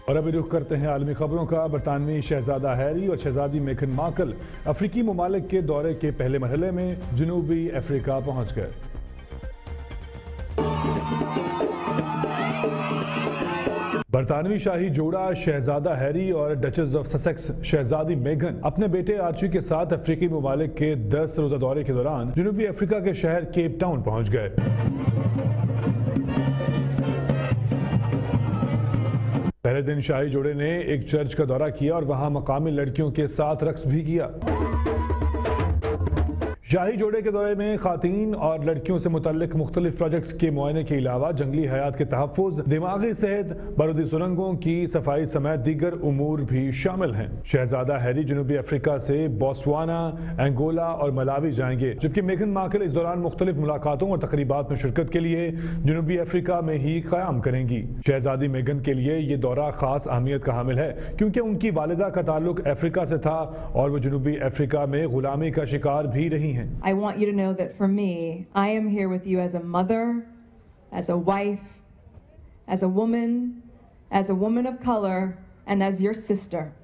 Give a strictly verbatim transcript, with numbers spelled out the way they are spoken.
اور ابھی رخ کرتے ہیں عالمی خبروں کا۔ برطانوی شہزادہ ہیری اور شہزادی میگھن مارکل افریقی ممالک کے دورے کے پہلے مرحلے میں جنوبی افریقہ پہنچ گئے۔ برطانوی شاہی جوڑا شہزادہ ہیری اور ڈچز آف سسیکس شہزادی میگھن اپنے بیٹے آرچی کے ساتھ افریقی ممالک کے دس روزہ دورے کے دوران جنوبی افریقہ کے شہر کیپ ٹاؤن پہنچ گئے۔ پہلے دن شاہی جوڑے نے ایک چرچ کا دورہ کیا اور وہاں مقامی لڑکیوں کے ساتھ رقص بھی کیا۔ شاہی جوڑے کے دورے میں خواتین اور لڑکیوں سے متعلق مختلف پروجیکٹس کے معائنے کے علاوہ جنگلی حیات کے تحفظ، دماغی صحت، بارودی سرنگوں کی صفائی سمیت دیگر امور بھی شامل ہیں۔ شہزادہ ہیری جنوبی افریقہ سے بوتسوانا، انگولا اور ملاوی جائیں گے، جبکہ میگھن مارکل اس دوران مختلف ملاقاتوں اور تقریبات میں شرکت کے لیے جنوبی افریقہ میں ہی قیام کریں گی۔ شہزادی میگھن کے لیے یہ دورہ خاص اہمیت کا حامل ہے کیونکہ ان کی والدہ کا تعلق افریقہ سے تھا اور وہ جنوبی افریقہ میں غلامی کا شکار بھی رہی ہیں۔ I want you to know that for me, I am here with you as a mother, as a wife, as a woman, as a woman of color, and as your sister.